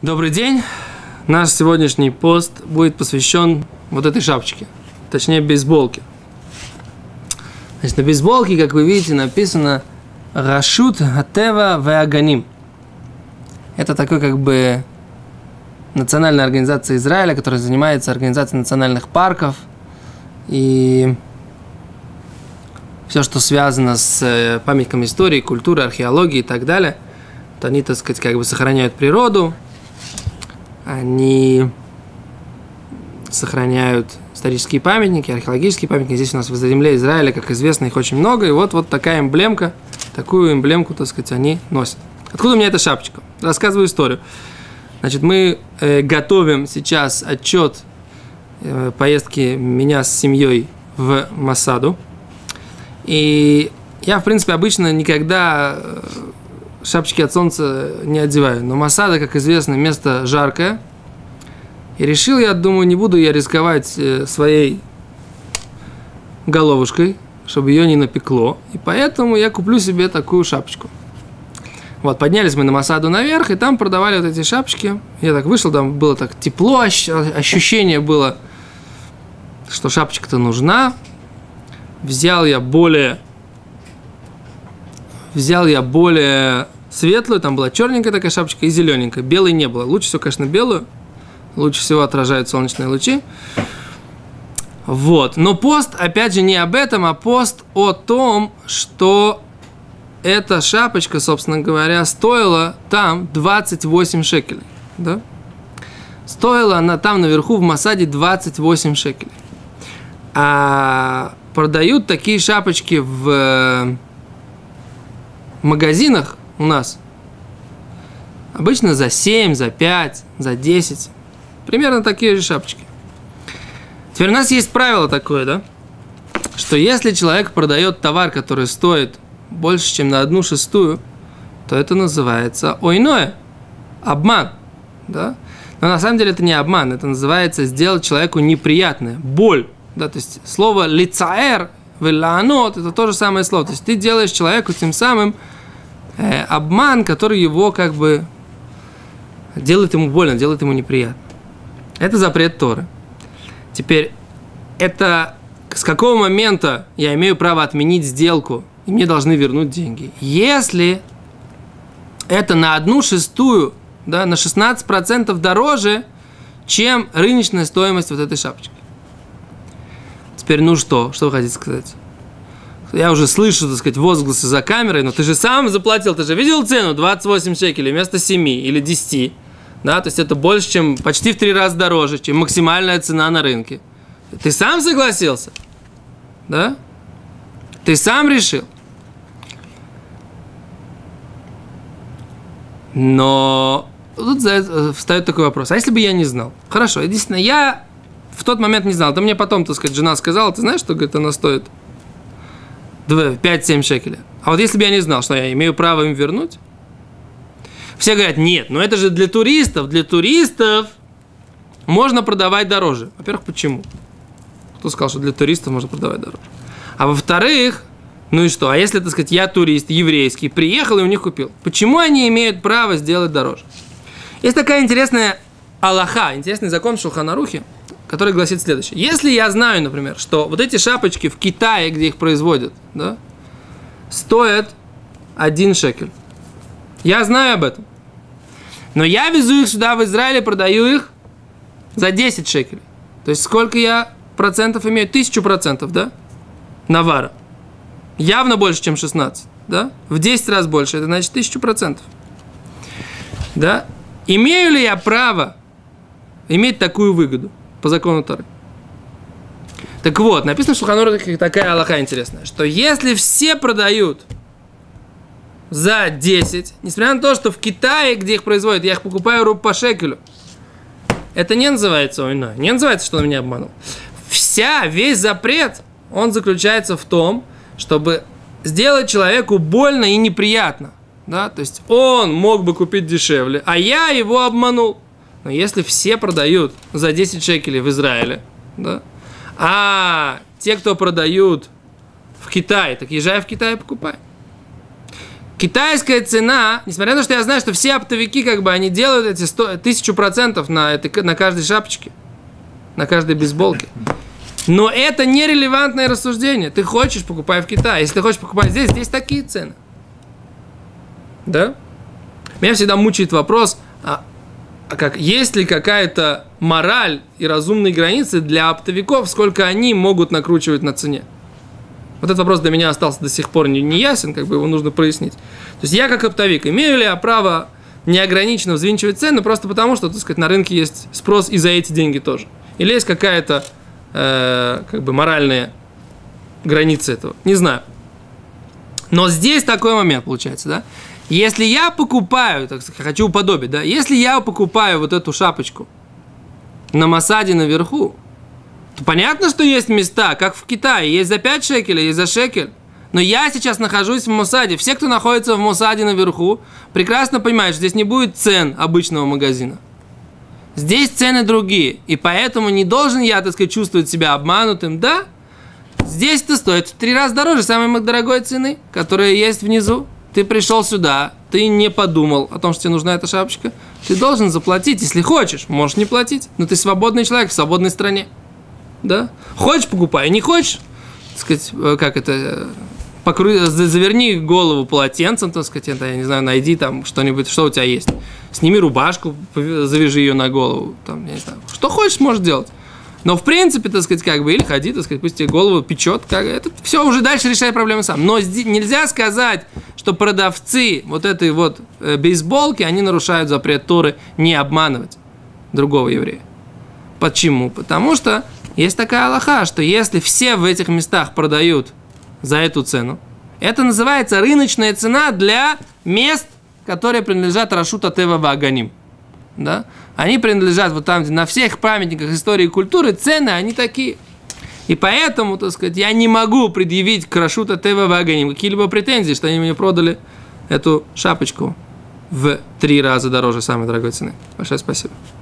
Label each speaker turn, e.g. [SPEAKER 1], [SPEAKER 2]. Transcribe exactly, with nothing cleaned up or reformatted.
[SPEAKER 1] Добрый день. Наш сегодняшний пост будет посвящен вот этой шапочке, точнее бейсболке. Значит, на бейсболке, как вы видите, написано «Рашут Хатева Веаганим». Это такой как бы национальная организация Израиля, которая занимается организацией национальных парков и все, что связано с памятниками истории, культуры, археологии и так далее. То они, так сказать, как бы сохраняют природу, они сохраняют исторические памятники, археологические памятники. Здесь у нас в земле Израиля, как известно, их очень много. И вот, вот такая эмблемка, такую эмблемку, так сказать, они носят. Откуда у меня эта шапочка? Рассказываю историю. Значит, мы э, готовим сейчас отчет э, поездки меня с семьей в Масаду. И я, в принципе, обычно никогда шапочки от солнца не одеваю. Но Масада, как известно, место жаркое. И решил я, думаю, не буду я рисковать своей головушкой, чтобы ее не напекло. И поэтому я куплю себе такую шапочку. Вот, поднялись мы на Масаду наверх, и там продавали вот эти шапочки. Я так вышел, там было так тепло, ощущение было, что шапочка-то нужна. Взял я более, взял я более светлую, там была черненькая такая шапочка и зелененькая. Белой не было. Лучше всего, конечно, белую. Лучше всего отражают солнечные лучи. Вот. Но пост, опять же, не об этом, а пост о том, что эта шапочка, собственно говоря, стоила там двадцать восемь шекелей. Да? Стоила она там наверху в Масаде двадцать восемь шекелей. А продают такие шапочки в магазинах у нас обычно за семь, за пять, за десять. Примерно такие же шапочки. Теперь у нас есть правило такое, да? Что если человек продает товар, который стоит больше, чем на одну шестую, то это называется ойное, обман, да? Но на самом деле это не обман, это называется сделать человеку неприятное, боль. Да, то есть слово лицаэр, велаанот, это то же самое слово. То есть ты делаешь человеку тем самым э, обман, который его как бы делает ему больно, делает ему неприятно. Это запрет Торы. Теперь, это с какого момента я имею право отменить сделку, и мне должны вернуть деньги? Если это на одну шестую, да, на шестнадцать процентов дороже, чем рыночная стоимость вот этой шапочки. Теперь, ну что? Что вы хотите сказать? Я уже слышу, так сказать, возгласы за камерой, но ты же сам заплатил, ты же видел цену двадцать восемь шекелей вместо семи или десяти. Да? То есть это больше, чем почти в три раза дороже, чем максимальная цена на рынке. Ты сам согласился? Да? Ты сам решил? Но тут встает такой вопрос. А если бы я не знал? Хорошо, действительно, я в тот момент не знал. То мне потом, так сказать, жена сказала, ты знаешь, что, говорит, она стоит пять-семь шекелей. А вот если бы я не знал, что я имею право им вернуть? Все говорят, нет, но это же для туристов. Для туристов можно продавать дороже. Во-первых, почему? Кто сказал, что для туристов можно продавать дороже? А во-вторых, ну и что? А если, так сказать, я турист еврейский, приехал и у них купил? Почему они имеют право сделать дороже? Есть такая интересная алаха, интересный закон в Шулхан Арухе, который гласит следующее. Если я знаю, например, что вот эти шапочки в Китае, где их производят, да, стоят один шекель. Я знаю об этом. Но я везу их сюда, в Израиле, продаю их за десять шекелей. То есть сколько я процентов имею? Тысячу процентов, да? Навара. Явно больше, чем шестнадцать, да? В десять раз больше. Это значит тысячу процентов. Да? Имею ли я право иметь такую выгоду по закону Торы? Так вот, написано в Шулхан Арухе такая алаха интересная, что если все продают за десять, несмотря на то, что в Китае, где их производят, я их покупаю по шекелю, это не называется ойна, не называется, что он меня обманул. Вся, весь запрет, он заключается в том, чтобы сделать человеку больно и неприятно. Да? То есть он мог бы купить дешевле, а я его обманул. Но если все продают за десять шекелей в Израиле, да, а те, кто продают в Китае, так езжай в Китай и покупай. Китайская цена, несмотря на то, что я знаю, что все оптовики, как бы, они делают эти сто, тысячу процентов на, этой, на каждой шапочке, на каждой бейсболке. Но это нерелевантное рассуждение. Ты хочешь, покупай в Китае. Если ты хочешь покупать здесь, здесь такие цены. Да? Меня всегда мучает вопрос, а, а как, есть ли какая-то мораль и разумные границы для оптовиков, сколько они могут накручивать на цене? Вот этот вопрос для меня остался до сих пор не, не ясен, как бы его нужно прояснить. То есть я как оптовик, имею ли я право неограниченно взвинчивать цены просто потому, что, так сказать, на рынке есть спрос и за эти деньги тоже? Или есть какая-то э, как бы моральная граница этого? Не знаю. Но здесь такой момент получается, да? Если я покупаю, так сказать, хочу уподобить, да? Если я покупаю вот эту шапочку на Масаде наверху, то понятно, что есть места, как в Китае, есть за пять шекелей, есть за шекель. Но я сейчас нахожусь в Мосаде. Все, кто находится в Мосаде наверху, прекрасно понимают, что здесь не будет цен обычного магазина. Здесь цены другие. И поэтому не должен я, так сказать, чувствовать себя обманутым. Да, здесь это стоит в три раза дороже самой дорогой цены, которая есть внизу. Ты пришел сюда, ты не подумал о том, что тебе нужна эта шапочка. Ты должен заплатить, если хочешь. Можешь не платить, но ты свободный человек в свободной стране. Да? Хочешь, покупай, не хочешь, так сказать, как это, покру... заверни голову полотенцем, так сказать, это, я не знаю, найди там что-нибудь, что у тебя есть. Сними рубашку, завяжи ее на голову, там, я не знаю, что хочешь, можешь делать. Но, в принципе, так сказать, как бы, или ходи, так сказать, пусть тебе голову печет, как это все уже дальше решай проблемы сам. Но здесь нельзя сказать, что продавцы вот этой вот э, бейсболки, они нарушают запрет Торы не обманывать другого еврея. Почему? Потому что есть такая алаха, что если все в этих местах продают за эту цену, это называется рыночная цена для мест, которые принадлежат Рашут ха-Тева ва-Аганим. Да? Они принадлежат вот там, где на всех памятниках истории и культуры, цены, они такие. И поэтому, так сказать, я не могу предъявить к Рашут ха-Тева ва-Аганим какие-либо претензии, что они мне продали эту шапочку в три раза дороже самой дорогой цены. Большое спасибо.